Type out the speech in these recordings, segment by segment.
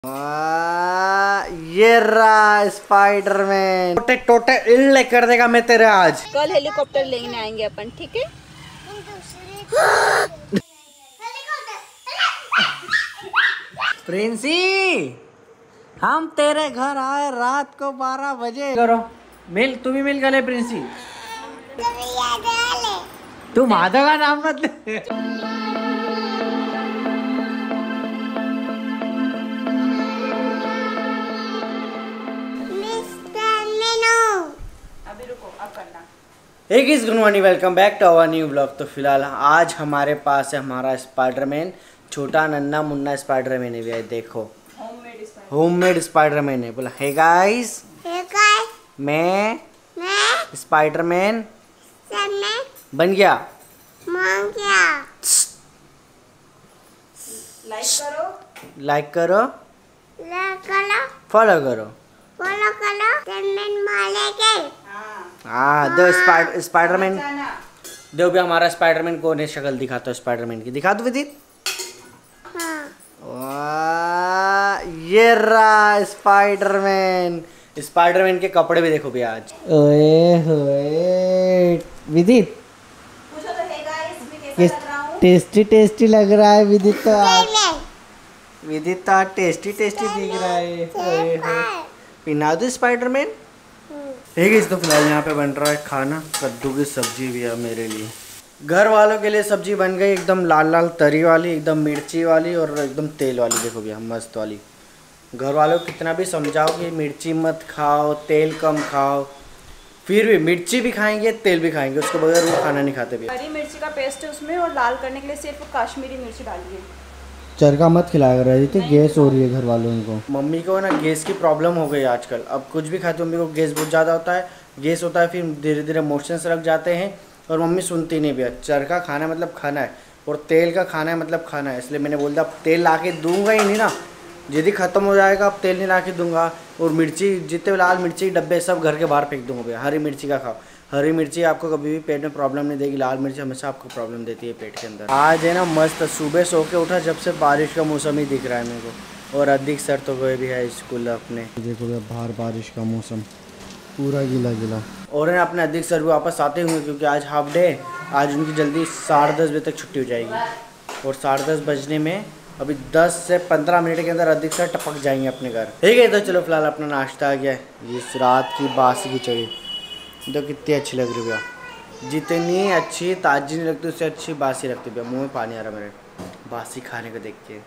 ये रहा स्पाइडरमैन, टोटे टोटे इल्ले कर देगा मैं तेरे आज। कल हेलीकॉप्टर लेने आएंगे अपन, ठीक है? प्रिंसी, हम तेरे घर आए रात को 12 बजे। करो मिल, तू भी मिल गले प्रिंसी। तू माधव का नाम मत ले। Hey guys, good morning, welcome back to our new blog. तो फिलहाल आज हमारे पास है हमारा स्पाइडरमैन, छोटा नन्ना मुन्ना स्पाइडरमैन है भैया। देखो होममेड स्पाइडरमैन है। बोला हे गाइस, मैं स्पाइडरमैन बन गया। लाइक करो, फॉलो करो। हाँ, दो स्पाइडरमैन। दो भी हमारा स्पाइडरमैन कौन है, शक्ल दिखाता हूँ स्पाइडरमैन की। दिखा दो विदित। ये रहा स्पाइडरमैन। स्पाइडरमैन के कपड़े भी देखो भी आज। ओए होए विदित, टेस्टी टेस्टी लग रहा है विदित। तो विदित तो टेस्टी टेस्टी दिख रहा है। पिना दो स्पाइडरमैन। ठीक है, तो फिलहाल यहाँ पे बन रहा है खाना, कद्दू की सब्जी भी है मेरे लिए। घर वालों के लिए सब्जी बन गई, एकदम लाल लाल तरी वाली, एकदम मिर्ची वाली और एकदम तेल वाली। देखो भैया मस्त वाली। घर वालों को कितना भी समझाओ कि मिर्ची मत खाओ, तेल कम खाओ, फिर भी मिर्ची भी खाएंगे तेल भी खाएंगे, उसके बगैर वो खाना नहीं खाते भैया। हरी मिर्ची का पेस्ट है उसमें, और लाल करने के लिए सिर्फ कश्मीरी मिर्ची डालिए। चरका मत खिलाया रहे थे, गैस हो रही है घर वालों को। मम्मी को ना गैस की प्रॉब्लम हो गई आजकल। अब कुछ भी खाते मम्मी को गैस बहुत ज़्यादा होता है, गैस होता है, फिर धीरे धीरे मोशंस लग जाते हैं और मम्मी सुनती नहीं भैया। चरका खाना मतलब खाना है और तेल का खाना है मतलब खाना है। इसलिए मैंने बोल दिया अब तेल ला के दूँगा ही नहीं ना, यदि ख़त्म हो जाएगा अब तेल नहीं ला के दूँगा। और मिर्ची, जितने लाल मिर्ची डब्बे सब घर के बाहर फेंक दूँगा भैया। हरी मिर्ची का खाओ, हरी मिर्ची आपको कभी भी पेट में प्रॉब्लम नहीं देगी, लाल मिर्ची हमेशा आपको प्रॉब्लम देती है पेट के अंदर। आज है ना मस्त, सुबह सो के उठा जब से बारिश का मौसम ही दिख रहा है मेरे को। और अधिक सर तो गए भी है स्कूल अपने। देखो बाहर बारिश का मौसम पूरा गीला गीला। और है ना अपने अधिक सर भी वापस आते होंगे क्योंकि आज हाफ डे। आज उनकी जल्दी 10:30 बजे तक छुट्टी हो जाएगी और 10:30 बजने में अभी 10 से 15 मिनट के अंदर अधिक सर टपक जाएंगे अपने घर। ठीक है, तो चलो फिलहाल अपना नाश्ता आ गया है। इस रात की बासी खिचड़ी तो कितनी अच्छी लग रही भैया। जितनी अच्छी ताजी नहीं लगती उससे अच्छी बासी लगती भैया। मुंह में पानी आ रहा मेरे बासी खाने को देख के।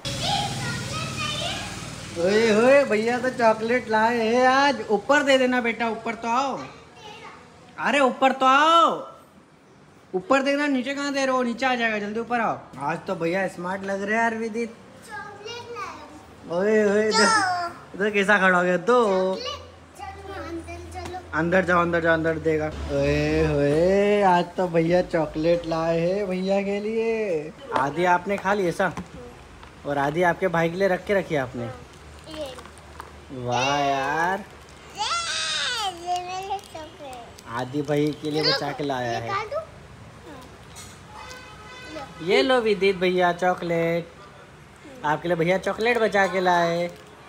ओए होए भैया तो चॉकलेट लाए हैं आज। ऊपर दे देना बेटा, ऊपर तो आओ। अरे ऊपर तो आओ, ऊपर देखना, नीचे कहाँ दे रहे हो? नीचे आ जाएगा, जल्दी ऊपर आओ। आज तो भैया स्मार्ट लग रहे हैं यार विदित। ओए होए इधर कैसा खड़ा हो गया? दो अंदर जाओ, अंदर जाओ, अंदर देगा। ओए होए आज तो भैया चॉकलेट लाए हैं भैया के लिए। आधी आपने खा ली ऐसा और आधी आपके भाई के लिए रख के रखी आपने। वाह यार, आधी भाई के लिए बचा के लाया है। ये लो विदित भैया चॉकलेट, आपके लिए भैया चॉकलेट बचा के लाए।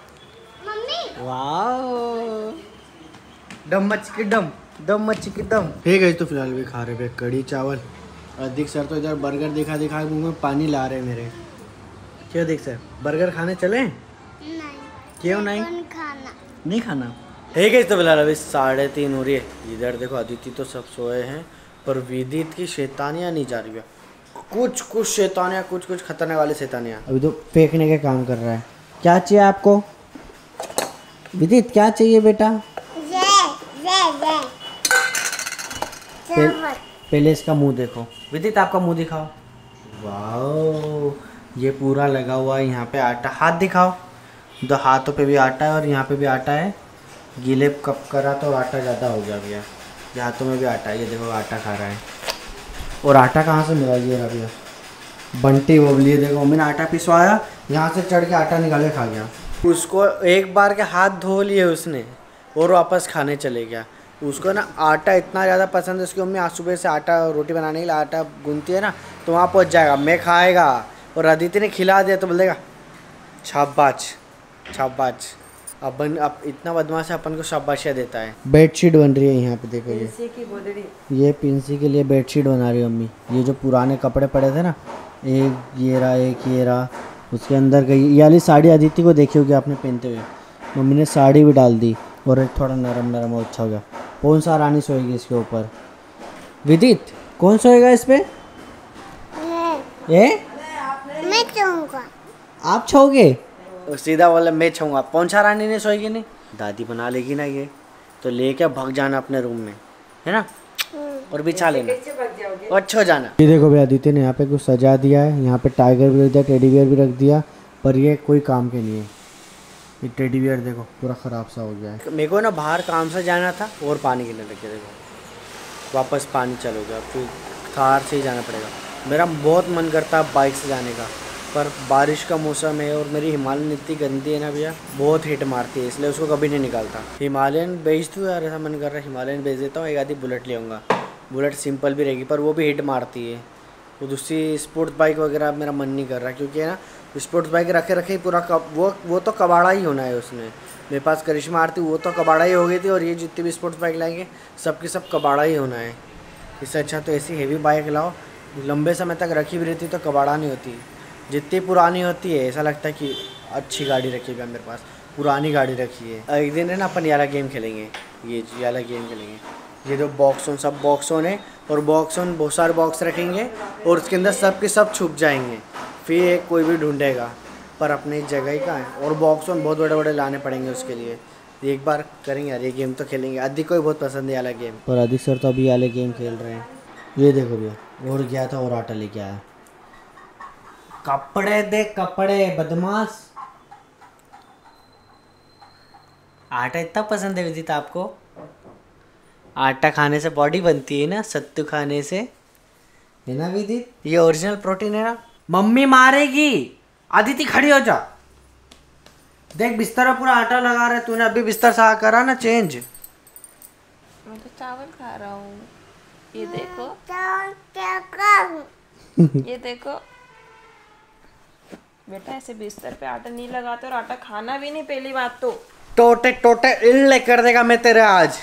वाह, दम मच की दम, दम मच की दम। ठीक है, तो फिलहाल भी खा रहे हैं कढ़ी चावल। अधिक सर तो इधर बर्गर दिखा दिखा मुंह में पानी ला रहे मेरे। क्यों अधिक सर, बर्गर खाने चले? नहीं। क्यों नहीं खाना? नहीं खाना। ठीक है, तो फिलहाल अभी 3:30 हो रही है। इधर देखो अदिति तो सब सोए हैं पर विदित की शैतानियाँ नहीं जा रही है। कुछ कुछ शैतानियाँ, कुछ कुछ खतरनाक वाली शैतानियाँ। अभी तो फेंकने का काम कर रहा है। क्या चाहिए आपको विदित, क्या चाहिए बेटा? पहले इसका मुंह देखो विदित, आपका मुंह दिखाओ। वाह, ये पूरा लगा हुआ है यहाँ पे आटा। हाथ दिखाओ, दो हाथों पे भी आटा है और यहाँ पे भी आटा है। गीले कप करा तो आटा ज़्यादा हो गया भैया। ये हाथों में भी आटा है, ये देखो आटा खा रहा है। और आटा कहाँ से मिला ये रहा भैया? बंटी बोली, देखो मम्मी ने आटा पिसवाया, यहाँ से चढ़ के आटा निकाल के खा गया। उसको एक बार के हाथ धो लिए उसने और वापस खाने चले गया। उसको ना आटा इतना ज़्यादा पसंद है, उसकी मम्मी आज सुबह से आटा रोटी बनाने के लिए आटा गूंथती है ना, तो वहाँ पहुँच जाएगा, मैं खाएगा। और अदिति ने खिला दिया तो बोलेगा शाबाश, शाबाश। अब इतना बदमाश है, अपन को शाबाशियाँ देता है। बेडशीट बन रही है यहाँ पे, देखो ये पिंसी के लिए बेडशीट बना रही है मम्मी। ये जो पुराने कपड़े पड़े थे ना, एक ये रहा, उसके अंदर गई। ये वाली साड़ी अदिति को देखी होगी आपने पहनते हुए, मम्मी ने साड़ी भी डाल दी और एक थोड़ा नरम नरम और अच्छा हो गया। कौन सा रानी सोएगी इसके ऊपर? विदित कौन सोएगा इस पे? मैं छूंगा। आप छोगे? सीधा बोला मैं छूंगा। कौन सा रानी ने सोएगी? नहीं, दादी बना लेगी ना ये, तो लेके भाग जाना अपने रूम में, है ना, और बिछा लेना और अच्छा जाना। ये देखो भैया, आदित्य ने यहाँ पे कुछ सजा दिया है। यहाँ पे टाइगर भी रख दिया, टेडी बियर भी रख दिया, पर ये कोई काम के नहीं है। ये टेडी बियर देखो पूरा ख़राब सा हो गया है। मेरे को ना बाहर काम से जाना था और पानी के लिए लगे, देखो वापस पानी चलो गया। फिर थार से ही जाना पड़ेगा। मेरा बहुत मन करता है बाइक से जाने का, पर बारिश का मौसम है और मेरी हिमालयन इतनी गंदी है ना भैया, बहुत हिट मारती है, इसलिए उसको कभी नहीं निकालता। हिमालयन बेच दूँ यार, ऐसा मन कर रहा है हिमालयन बेच देता हूँ। एक आधी बुलेट ले आऊँगा, बुलेट सिंपल भी रहेगी पर वो भी हिट मारती है। वो दूसरी स्पोर्ट्स बाइक वगैरह मेरा मन नहीं कर रहा, क्योंकि है ना स्पोर्ट्स बाइक रखे रखे पूरा वो तो कबाड़ा ही होना है उसमें। मेरे पास करिश्मा आरती वो तो कबाड़ा ही हो गई थी, और ये जितनी भी स्पोर्ट्स बाइक लाएंगे सबकी सब कबाड़ा ही होना है। इससे अच्छा तो ऐसी हेवी बाइक लाओ, लंबे समय तक रखी भी रहती तो कबाड़ा नहीं होती। जितनी पुरानी होती है ऐसा लगता है कि अच्छी गाड़ी रखी है मेरे पास, पुरानी गाड़ी रखी है। एक दिन है ना अपन ये वाला गेम खेलेंगे, ये वाला गेम खेलेंगे। ये जो बॉक्स ऑन, सब बॉक्स ऑन है, और बॉक्स ऑन बहुत सारे बॉक्स रखेंगे और उसके अंदर सब के सब छुप जाएंगे, फिर एक कोई भी ढूंढेगा, पर अपने जगह ही कहाँ है। और बॉक्स ऑन बहुत बड़े बड़े लाने पड़ेंगे उसके लिए। एक बार करेंगे यार, ये गेम तो खेलेंगे। अधिक को भी बहुत पसंद है वाला गेम, पर अधिक सर तो अभी वाले गेम खेल रहे हैं। ये देखो भैया, और गया था और आटा लेके आया। कपड़े दे कपड़े, बदमाश। आटा इतना पसंद है विदित आपको? आटा खाने से बॉडी बनती है ना, सत्तू खाने से, है ना विदित? ये ओरिजिनल प्रोटीन है ना। मम्मी मारेगी। आदिति खड़ी हो जा, देख बिस्तर पूरा आटा लगा रहा है तूने। अभी बिस्तर साफ करा ना चेंज। मैं तो चावल खा रहा हूँ। ये देखो ये देखो बेटा, ऐसे बिस्तर पे आटा नहीं लगाते, और आटा खाना भी नहीं। पहली बात तो टोटे टोटे इल्ले कर देगा मैं तेरे आज।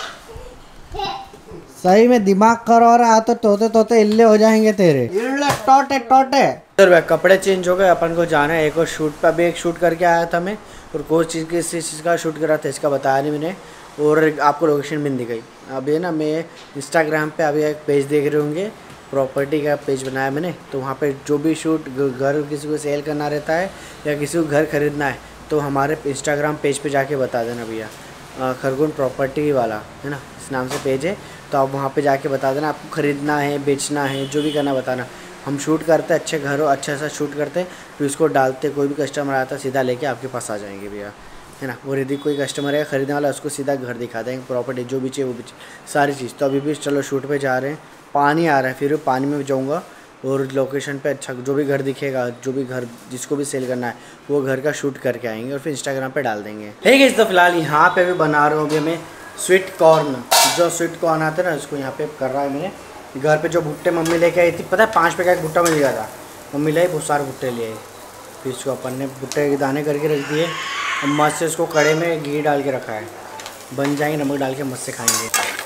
सही में दिमाग करो रहा तो तोते तोते इल्ले हो जाएंगे तेरे, इल्ले टोटे टोटे। कपड़े चेंज हो गए, अपन को जाना है एक और शूट पे। अभी एक शूट करके आया था मैं, और कोई चीज़ किस चीज़ का शूट करा था इसका बताया नहीं मैंने, और आपको लोकेशन भी दी गई। अभी ना मैं इंस्टाग्राम पे अभी एक पेज देख रहे होंगे, प्रॉपर्टी का पेज बनाया मैंने, तो वहाँ पे जो भी शूट घर किसी को सेल करना रहता है या किसी को घर खरीदना है, तो हमारे इंस्टाग्राम पेज पे जाके बता देना भैया, खरगोन प्रॉपर्टी वाला है ना, इस नाम से पेज है। तो आप वहाँ पे जाके बता देना आपको ख़रीदना है, बेचना है, जो भी करना बताना। हम शूट करते अच्छे घरों, अच्छा सा शूट करते, फिर उसको डालते, कोई भी कस्टमर आता सीधा लेके आपके पास आ जाएंगे भैया, है ना। और यदि कोई कस्टमर है खरीदने वाला, उसको सीधा घर दिखा देंगे, प्रॉपर्टी जो भी चाहिए वो भी सारी चीज़। तो अभी भी चलो शूट पे जा रहे हैं, पानी आ रहा है, फिर पानी में जाऊँगा और लोकेशन पे अच्छा जो भी घर दिखेगा, जो भी घर जिसको भी सेल करना है वो घर का शूट करके आएंगे और फिर इंस्टाग्राम पे डाल देंगे। ठीक है, तो फिलहाल यहाँ पे भी बना रहा हूँ अभी मैं स्वीट कॉर्न। जो स्वीट कॉर्न आता है ना, उसको यहाँ पे कर रहा है मैंने। घर पे जो भुट्टे मम्मी लेके आई थी, पता है 5 रुपये का एक भुट्टा मिल गया था, मम्मी लाई बहुत सारे भुट्टे लिए। फिर इसको अपन ने भुट्टे के दाने करके रख दिए, और मस्त से उसको कड़े में घी डाल के रखा है, बन जाएंगे, नमक डाल के मस्त से खाएंगे।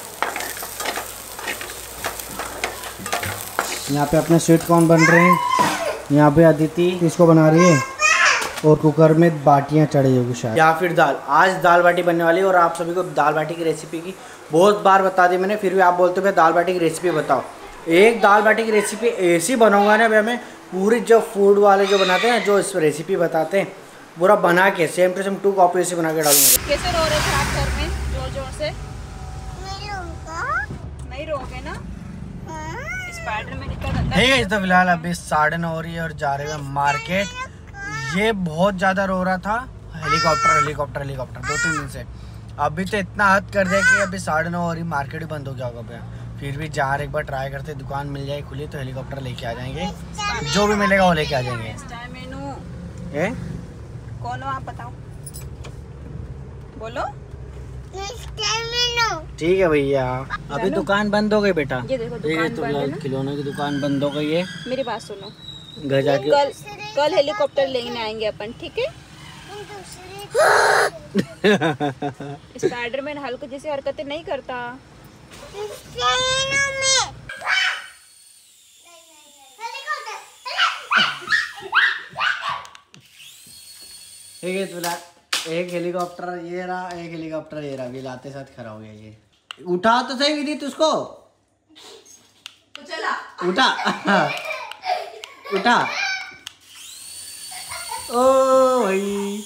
यहाँ पे अपने स्वीट कॉर्न बन रहे हैं, यहाँ पे अदिति इसको बना रही है, और कुकर में बाटियाँ चढ़ी होगी शायद, या फिर दाल। आज दाल बाटी बनने वाली है, और आप सभी को दाल बाटी की रेसिपी की बहुत बार बता दी मैंने, फिर भी आप बोलते हो दाल बाटी की रेसिपी बताओ। एक दाल बाटी की रेसिपी ऐसी बनाऊंगा ना भैया मैं, पूरी जो फूड वाले जो बनाते हैं, जो इस रेसिपी बताते हैं, पूरा बना के सेम टू सेम 2 कॉपी ऐसे बना के डालूंगा। कैसे रो रहे थे आप घर में जोर जोर से? नहीं रोगे ना, स्पाइडर में निकल आता है। तो फिलहाल अभी 9:30 हो रही है और जा रहे हैं मार्केट। ये बहुत ज़्यादा रो रहा था, हेलीकॉप्टर हेलीकॉप्टर हेलीकॉप्टर 2-3 दिन से। अभी तो इतना हद कर दिया कि अभी 9:30 हो रही, मार्केट भी बंद हो गया होगा भैया। फिर भी जा रहे, एक बार ट्राई करते, दुकान मिल जाए खुली तो हेलीकॉप्टर लेके आ जाएंगे, जो भी मिलेगा वो लेके आ जाएंगे। कौन हो आप बताओ, बोलो। ठीक है भैया, अभी दुकान बंद हो गई बेटा। ये देखो दुकान बंद है ना, खिलौनों की दुकान बंद हो गई है। मेरी बात सुनो, घर जाके कल हेलीकॉप्टर लेने आएंगे अपन, ठीक है? स्पाइडरमैन हल्क जैसी हरकतें नहीं करता। एक हेलीकॉप्टर ये रहा, एक हेलीकॉप्टर ये रहा, लाते साथ खड़ा हो गया। ये उठा तो सही विदित उसको, तो चला उठा उठा। ओ भाई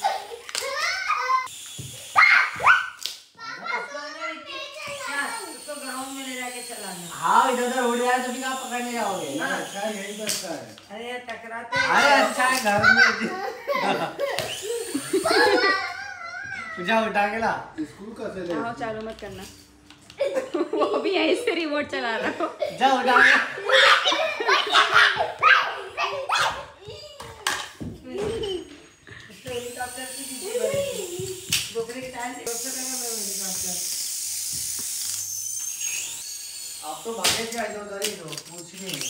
हाँ, इधर उधर उड़ रहा है तो फिर आप पकड़ने जाओगे। अच्छा यही बचता है। अरे टकराते, अरे अच्छा है घर में। जा उठा के ला। स्कूल कैसे ले? हाँ चालू मत करना। वो भी यहीं से रिमोट चला रहा हो। जा उठा के। आप तो भागे थे उधर ही तो पूछ नहीं।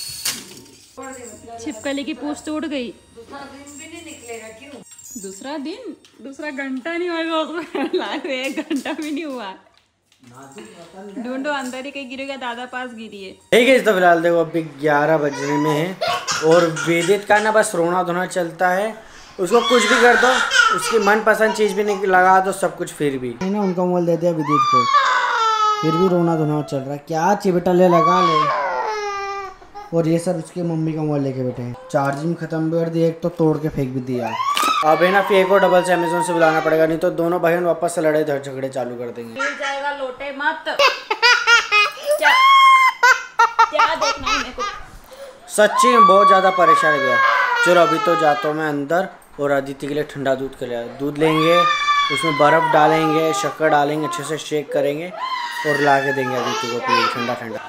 छिपकली की पूंछ टूट गई। दूसरा दिन भी नहीं निकलेगा क्यों? दूसरा दिन, दूसरा घंटा नहीं होगा। 1 घंटा भी नहीं हुआ। ढूंढो, अंदर ही कहीं गिरेगा। दादा पास गिरी है। ठीक है, तो फिलहाल देखो अभी 11 बजने में है और वेदित का ना बस रोना धोना चलता है। उसको कुछ भी कर दो, उसकी मनपसंद चीज भी नहीं लगा दो, सब कुछ फिर भी ना उनका मोबाइल दे दिया विदित को, फिर भी रोना धोना चल रहा है। क्या चिबटा ले लगा ले। और ये सर उसके मम्मी का मोबाइल लेके बैठे हैं। चार्जिंग खत्म भी कर दी, एक तो तोड़ के फेंक भी दिया। अब है ना फिर एक और डबल से अमेज़न से बुलाना पड़ेगा, नहीं तो दोनों बहन वापस से लड़ाई झगड़े चालू कर देंगे। मिल जाएगा, लोटे मत। क्या क्या देखना है मेरे को? सच्ची में बहुत ज़्यादा परेशान गया। चलो अभी तो जाता हूँ मैं अंदर और अदिति के लिए ठंडा दूध के लिए दूध लेंगे, उसमें बर्फ़ डालेंगे, शक्कर डालेंगे, अच्छे से शेक करेंगे और ला के देंगे अदिति को पिए ठंडा ठंडा।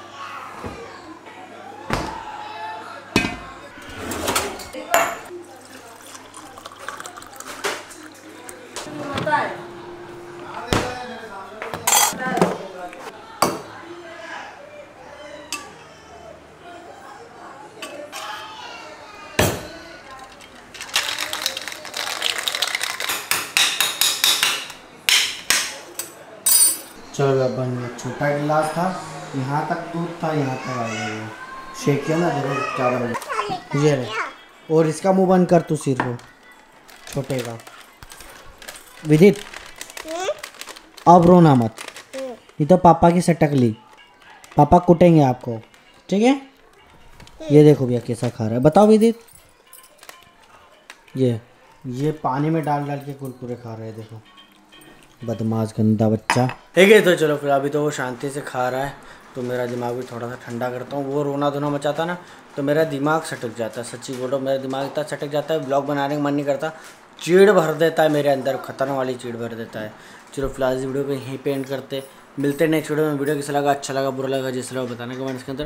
चलो बन गया। छोटा गिलास था, यहाँ तक दूध था, यहाँ तक आ गया। शेक किया ना, देखो ज़्यादा बन ये रहे। और इसका मुंह बंद कर तू सिर को, छोटे का। विदित अब रोना मत, ये तो पापा की सटक ली, पापा कुटेंगे आपको, ठीक है? ये देखो भैया कैसा खा रहा है, बताओ विदित। ये पानी में डाल डाल के कुरकुरे खा रहे हैं, देखो बदमाश गंदा बच्चा। ठीक है, तो चलो फिर अभी तो वो शांति से खा रहा है तो मेरा दिमाग भी थोड़ा सा ठंडा करता हूँ। वो रोना धोना मचाता ना तो मेरा दिमाग सटक जाता है। सच्ची बोलो, मेरा दिमाग इतना सटक जाता है, ब्लॉग बनाने का मन नहीं करता, चीड़ भर देता है मेरे अंदर, खतरनाक वाली चीड़ भर देता है। चलो फिलहाल इस वीडियो को यहीं पे एंड करते, मिलते हैं नेक्स्ट वीडियो में। वीडियो कैसा लगा, अच्छा लगा, बुरा लगा, जिस लगा बताना कमेंट्स के अंदर।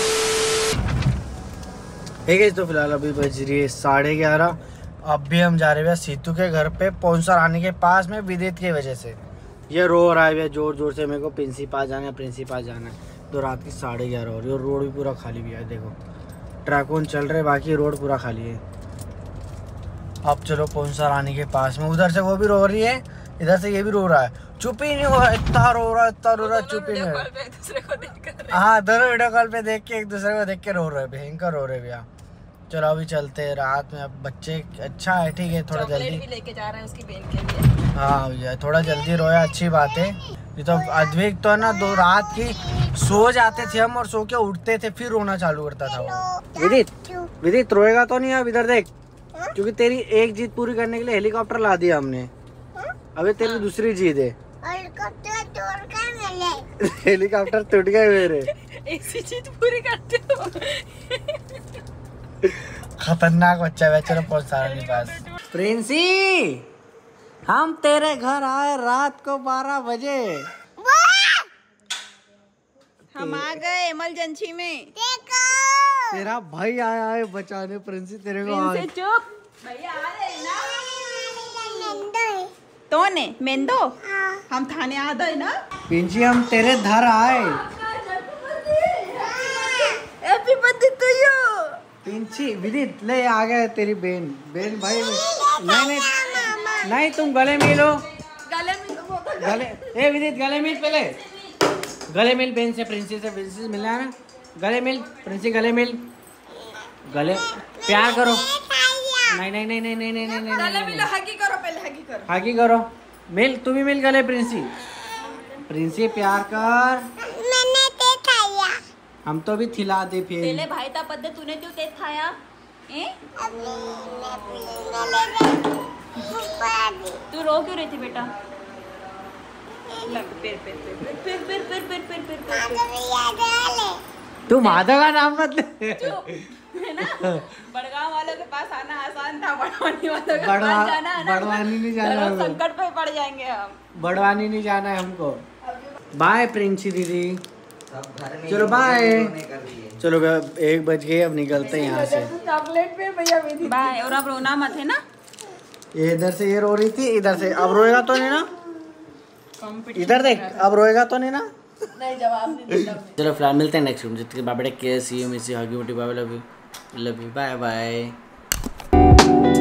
ठीक है, तो फिलहाल अभी बज रही है 11:30। अब भी हम जा रहे हैं सीतू के घर पे, पौंसर आने के पास में विदित की वजह से। ये रो रहा है जोर जोर से, मेरे को प्रिंसिपल जाना है, प्रिंसिपल जाना है। तो रात की 11:30 हो रही है और रोड भी पूरा खाली भी है। देखो ट्रैकोन चल रहे, बाकी रोड पूरा खाली है। अब चलो पौंसर आने के पास में, उधर से वो भी रो रही है, इधर से ये भी रो रहा है। चुप ही नहीं हो रहा, इतना रो रहा है, इतना रो रहा है, चुप ही नहीं। हाँ, दोनों वीडियो कॉल पे देख के एक दूसरे को देख के रो रहे, भयंकर रो रहे भैया। चलो अभी चलते हैं रात में। अब बच्चे अच्छा है, ठीक है, थोड़ा जल्दी भी लेके जा रहा है उसकी बहन के लिए। हाँ भैया, थोड़ा जल्दी रोया, अच्छी बात है। ये तो अद्विक तो है ना, 2 रात की सो जाते थे हम और सो के उठते थे, फिर रोना चालू करता था वो। विदित रोएगा तो नहीं? अब इधर देख, क्योंकि तेरी एक जीत पूरी करने के लिए हेलीकॉप्टर ला दिया हमने, अभी तेरी दूसरी जीत है। हेलीकॉप्टर टूट गए मेरे। ऐसी चीज पूरी करते हो। खतरनाक बच्चा है। चलो पहुंचा रहे पास। प्रिंसी, हम तेरे घर आए रात को 12 बजे। हम आ गए इमरजेंसी में। तेरा भाई आया है बचाने प्रिंसी तेरे को। प्रिंसी चुप, भैया आ रहे ना। तो ने मेंदो, हम थाने आ गए ना। प्रिंसी हम तेरे घर आए। Happy birthday to you. Princy, Vidit ले आ गए तेरी बहन भाई। नहीं नहीं तुम गले मिलो, गले में गले, ए विदित गले मिल पहले, गले मिल बहन से, प्रिंसेस मिलना है ना, गले मिल प्रिंसी, गले मिल, गले प्यार करो, नहीं नहीं नहीं नहीं नहीं नहीं नहीं नहीं गले मिलो, हगी करो पहले, हगी करो, मिल तू भी मिल गले प्रिंसी, प्रिंसी प्यार कर, मैंने ते खाया, हम तो भी खिला दे फिर, तेले भाई ता पद्धत तूने क्यों तेज खाया तू रो क्यों रही थी बेटा? तू माधव का नाम मत ले, है ना, बड़गांव वालों के पास आना आसान था, बड़वानी वालों के पास जाना है ना, बड़वानी नहीं जाना है, संकट पे पड़ जाएंगे हम, बड़वानी नहीं जाना है हमको। बाय प्रिंसी दीदी, चलो बाय, चलो 1 बज गए, अब निकलते हैं यहाँ से, चॉकलेट पे भैया बाय। और अब रोना मत है ना, ये इधर से ये रो रही थी, इधर से अब रोएगा तो नहीं ना, इधर देख अब रोएगा तो नहीं ना, नहीं जवाब नहीं देता। चलो फिलहाल मिलते हैं नेक्स्ट वीडियो में, जितने bye bye, take care, see you, miss you, हगी मुटी, bye, love you, bye bye.